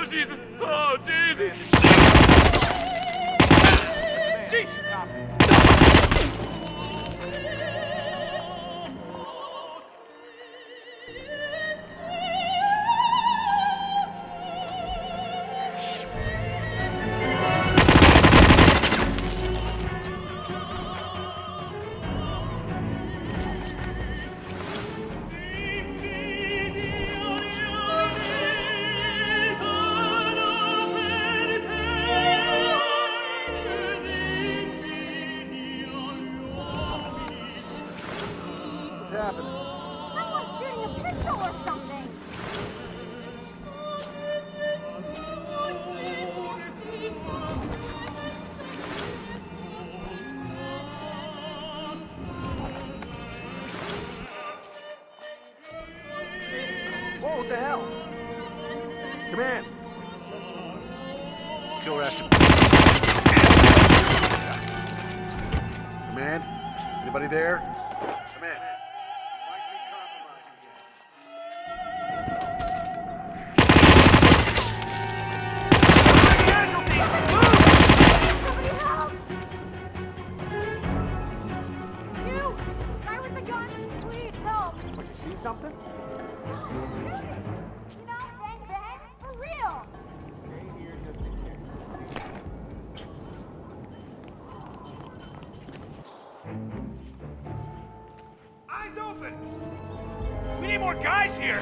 Jesus! Oh, Jesus! Jesus! What's happening? Someone's shooting a pistol or something. Whoa, what the hell? Command. Kill rest. Command. Anybody there? Command. Somebody help! You! Guy with the gun! Please help! What, you see something? You know, bang bang, for real! Stay here just in case. Eyes open! We need more guys here!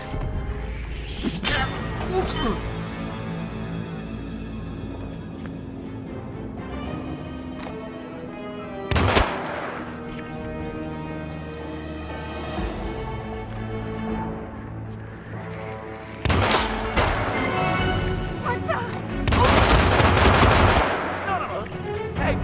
What the? Son of a... Hey!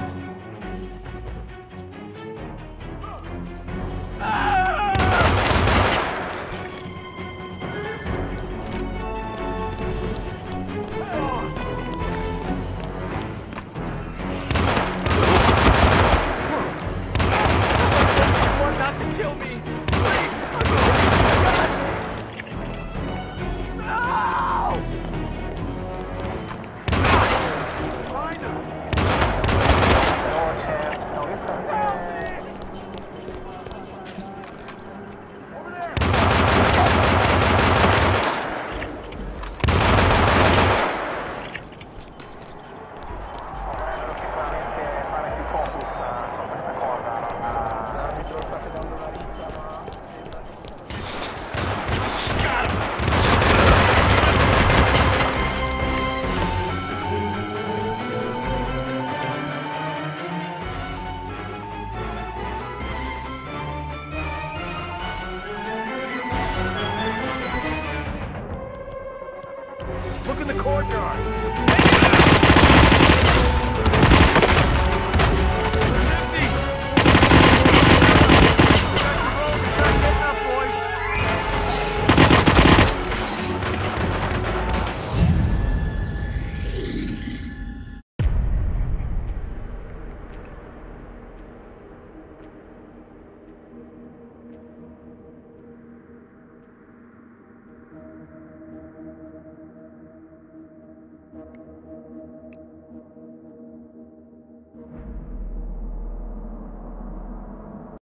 Not to kill me! Please! No! Look in the courtyard!